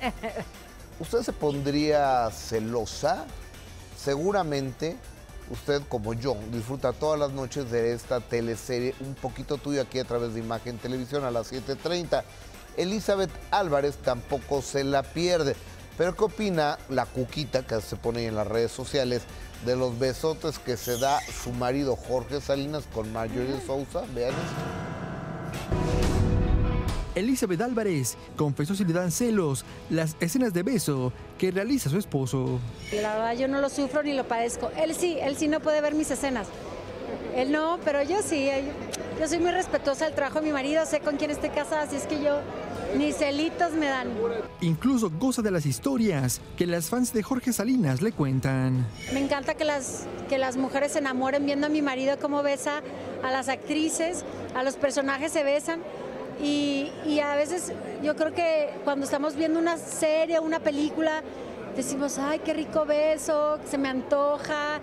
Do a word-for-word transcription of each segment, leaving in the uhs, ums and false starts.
¿Usted se pondría celosa? Seguramente usted, como yo, disfruta todas las noches de esta teleserie Un Poquito Tuyo aquí a través de Imagen Televisión a las siete treinta. Elizabeth Álvarez tampoco se la pierde. Pero ¿qué opina la Cuquita, que se pone en las redes sociales, de los besotes que se da su marido Jorge Salinas con Marjorie Sousa? Vean esto. Elizabeth Álvarez confesó si le dan celos las escenas de beso que realiza su esposo. La verdad yo no lo sufro ni lo padezco. Él sí, él sí no puede ver mis escenas. Él no, pero yo sí. Yo soy muy respetuosa del trabajo de mi marido, sé con quién estoy casada, así es que yo ni celitos me dan. Incluso goza de las historias que las fans de Jorge Salinas le cuentan. Me encanta que las, que las mujeres se enamoren viendo a mi marido cómo besa a las actrices, a los personajes se besan. Y, y a veces yo creo que cuando estamos viendo una serie o una película, decimos, ay, qué rico beso, se me antoja,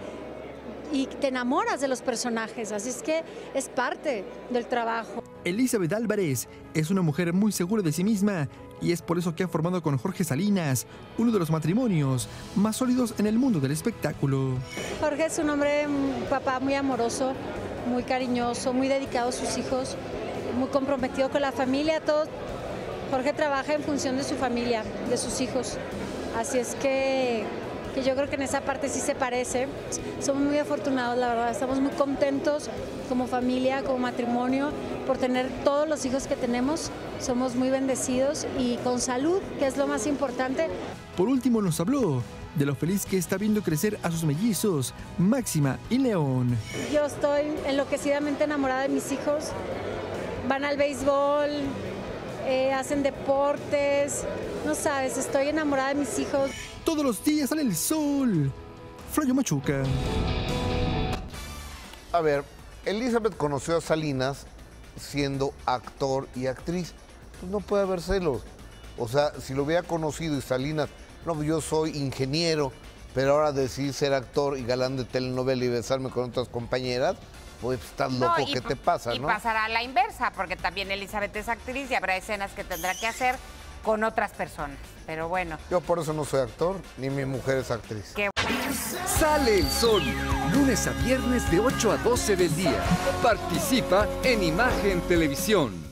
y te enamoras de los personajes, así es que es parte del trabajo. Elizabeth Álvarez es una mujer muy segura de sí misma y es por eso que ha formado con Jorge Salinas uno de los matrimonios más sólidos en el mundo del espectáculo. Jorge es un hombre, un papá muy amoroso, muy cariñoso, muy dedicado a sus hijos, muy comprometido con la familia, todo. Jorge trabaja en función de su familia, de sus hijos, así es que, que yo creo que en esa parte sí se parece. Somos muy afortunados, la verdad, estamos muy contentos como familia, como matrimonio, por tener todos los hijos que tenemos, somos muy bendecidos y con salud, que es lo más importante. Por último nos habló de lo feliz que está viendo crecer a sus mellizos, Máxima y León. Yo estoy enloquecidamente enamorada de mis hijos. Van al béisbol, eh, hacen deportes, no sabes, estoy enamorada de mis hijos. Todos los días sale el sol. Flavio Machuca. A ver, Elizabeth conoció a Salinas siendo actor y actriz. Pues no puede haber celos. O sea, si lo hubiera conocido y Salinas, no, yo soy ingeniero, pero ahora decidí ser actor y galán de telenovela y besarme con otras compañeras, pues estás loco, no, ¿qué te pasa, y no? Y pasará a la inversa, porque también Elizabeth es actriz y habrá escenas que tendrá que hacer con otras personas. Pero bueno. Yo por eso no soy actor, ni mi mujer es actriz. Qué... Sale el sol, lunes a viernes de ocho a doce del día. Participa en Imagen Televisión.